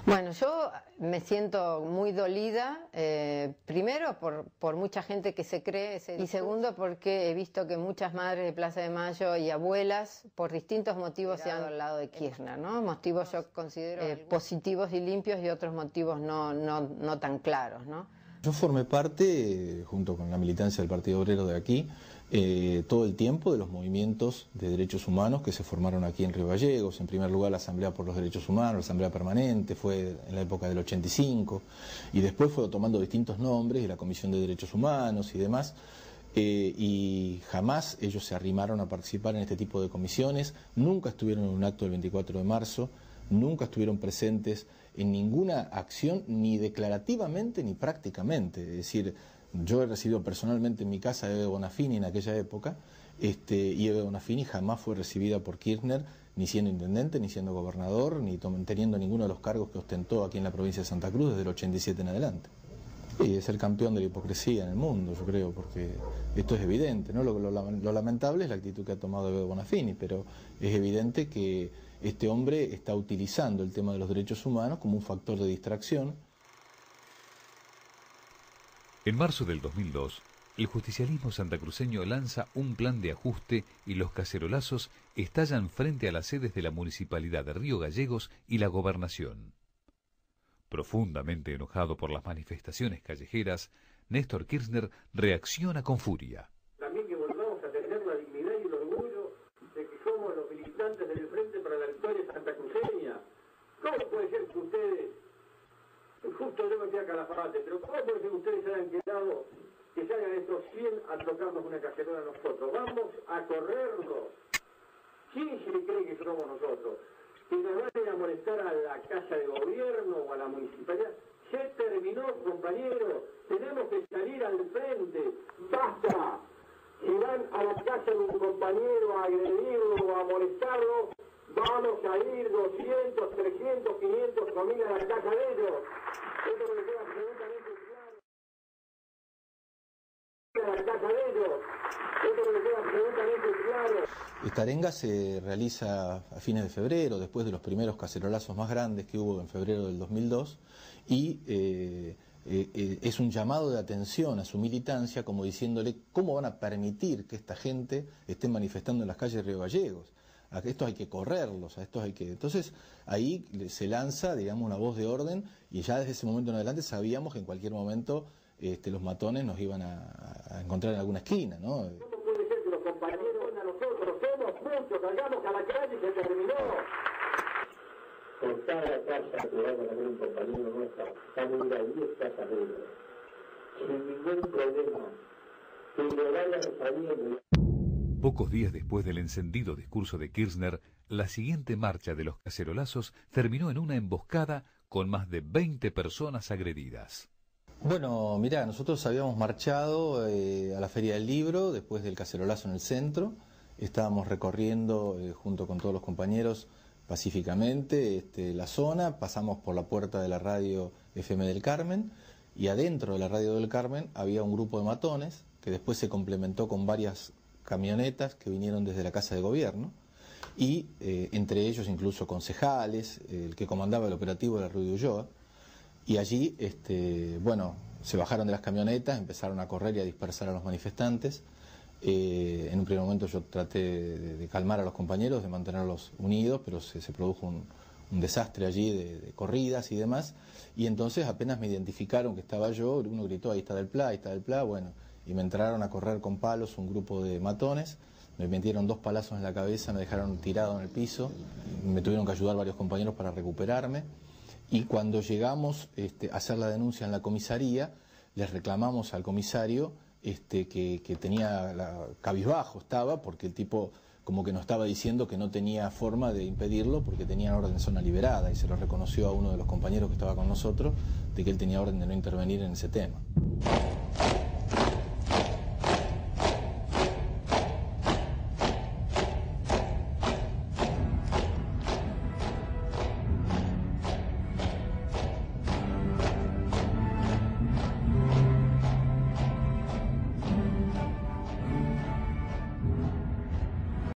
Bueno, yo me siento muy dolida, primero por mucha gente que se cree, y segundo porque he visto que muchas madres de Plaza de Mayo y abuelas, por distintos motivos, se han al lado de Kirchner, ¿no? Motivos yo considero positivos y limpios y otros motivos no tan claros, ¿no? Yo formé parte, junto con la militancia del Partido Obrero de aquí, todo el tiempo de los movimientos de derechos humanos que se formaron aquí en Río Gallegos. En primer lugar la Asamblea por los Derechos Humanos, la Asamblea Permanente, fue en la época del 85, y después fue tomando distintos nombres, y la Comisión de Derechos Humanos y demás, y jamás ellos se arrimaron a participar en este tipo de comisiones, nunca estuvieron en un acto del 24 de marzo, nunca estuvieron presentes en ninguna acción, ni declarativamente ni prácticamente. Es decir, yo he recibido personalmente en mi casa a Eve Bonafini en aquella época, y Eve Bonafini jamás fue recibida por Kirchner, ni siendo intendente, ni siendo gobernador, ni teniendo ninguno de los cargos que ostentó aquí en la provincia de Santa Cruz desde el 87 en adelante. Y es el campeón de la hipocresía en el mundo, yo creo, porque esto es evidente, ¿no? Lo lamentable es la actitud que ha tomado Eve Bonafini, pero es evidente que este hombre está utilizando el tema de los derechos humanos como un factor de distracción. En marzo del 2002, el justicialismo santacruceño lanza un plan de ajuste y los cacerolazos estallan frente a las sedes de la Municipalidad de Río Gallegos y la Gobernación. Profundamente enojado por las manifestaciones callejeras, Néstor Kirchner reacciona con furia. También que volvamos a tener la dignidad y el orgullo de que somos los militantes del Frente para la Victoria santacruceña. ¿Cómo puede ser que ustedes, justo yo me fui a Calafate, pero cómo puede ser que ustedes hayan quedado, que se hagan estos 100 a tocarnos una cacerola a nosotros? Vamos a correrlos. ¿Quién se cree que somos nosotros? Que nos vayan a molestar a la Casa de Gobierno o a la Municipalidad. Se terminó, compañeros. Tenemos que salir al frente. ¡Basta! Si van a la casa de un compañero a agredirlo o a molestarlo, vamos a ir 200, 300, 500 familias a la casa de ellos. Esto me queda absolutamente claro. A la casa de ellos. Esto me queda absolutamente claro. Esta arenga se realiza a fines de febrero, después de los primeros cacerolazos más grandes que hubo en febrero del 2002, y es un llamado de atención a su militancia, como diciéndole cómo van a permitir que esta gente esté manifestando en las calles de Río Gallegos. A estos hay que correrlos, a estos hay que... Entonces ahí se lanza, digamos, una voz de orden, y ya desde ese momento en adelante sabíamos que en cualquier momento los matones nos iban a encontrar en alguna esquina, ¿no? ¿Cómo puede ser que los compañeros a nosotros somos muchos, salgamos a la calle y se terminó? Por cada casa que va a tener un compañero nuestro, estamos a 10 casas arriba, sin ningún problema, que le vayan saliendo. Pocos días después del encendido discurso de Kirchner, la siguiente marcha de los cacerolazos terminó en una emboscada con más de 20 personas agredidas. Bueno, mirá, nosotros habíamos marchado a la Feria del Libro después del cacerolazo en el centro. Estábamos recorriendo junto con todos los compañeros pacíficamente la zona, pasamos por la puerta de la radio FM del Carmen, y adentro de la radio del Carmen había un grupo de matones que después se complementó con varias camionetas que vinieron desde la Casa de Gobierno, y entre ellos incluso concejales, el que comandaba el operativo era Ruy de Ulloa, y allí, bueno, se bajaron de las camionetas, empezaron a correr y a dispersar a los manifestantes. En un primer momento yo traté de calmar a los compañeros, de mantenerlos unidos, pero se produjo un desastre allí de corridas y demás, y entonces apenas me identificaron que estaba yo, uno gritó, ahí está del Pla, bueno, y me entraron a correr con palos un grupo de matones, me metieron 2 palazos en la cabeza, me dejaron tirado en el piso, me tuvieron que ayudar varios compañeros para recuperarme, y cuando llegamos a hacer la denuncia en la comisaría, les reclamamos al comisario que tenía cabizbajo estaba, porque el tipo como que nos estaba diciendo que no tenía forma de impedirlo porque tenía orden de zona liberada, y se lo reconoció a uno de los compañeros que estaba con nosotros de que él tenía orden de no intervenir en ese tema.